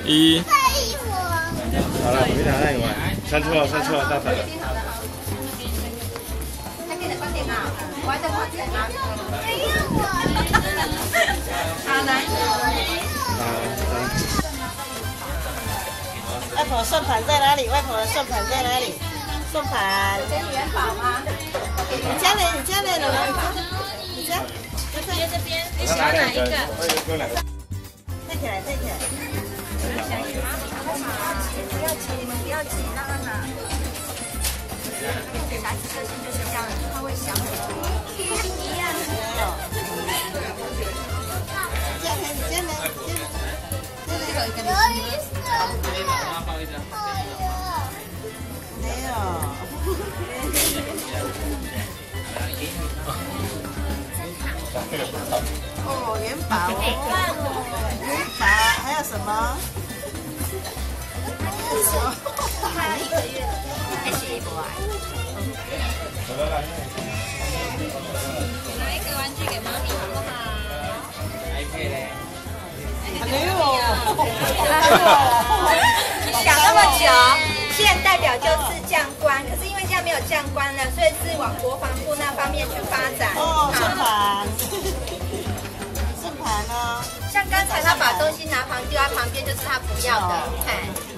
1。 好了，回答让你玩。算错了，算错了，大反了。 我还在房间啊。没有我。好来。 外婆算盘在哪里？外婆的算盘在哪里？算盘。 给你元宝吗？ 你家嘞？你家嘞？你家？ 在这边，你喜欢哪一个？ 带起来，带起来。 不要急，你们不要急，让他拿。小孩子个性就是这样，他会想很多。一样。 哦，元宝哦，元宝还有什么？ 他1个月还写不完。拿一个玩具给妈咪好不好？ 没有。 想那么久，现在代表就是将官，可是因为现在没有将官了，所以是往国防部那方面去发展。 哦，算盘，算盘哦。 像刚才他把东西拿丢在旁边，就是他不要的，看。